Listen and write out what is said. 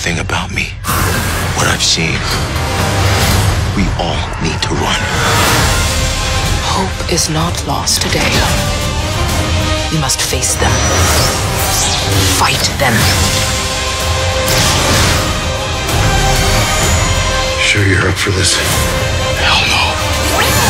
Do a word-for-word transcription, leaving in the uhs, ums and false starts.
everything about me, what I've seen. We all need to run. Hope is not lost today. We must face them. Fight them. Sure you're up for this? Hell no.